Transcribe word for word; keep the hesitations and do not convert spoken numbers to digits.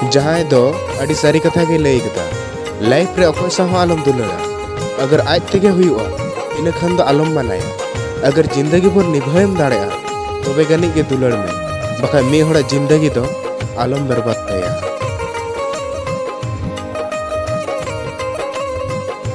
जहां दो अड़ी सारी कथा के लई कदा लाइफ रे अकोय सा आलम दुलड़ा अगर आज तेगे हुआ इन खान दो आलम मनाया अगर जिंदगी भर निभाएम दाड़े तबे गनी के दुलड़ में बखा मे होड़ा जिंदगी दो आलम बर्बाद तया।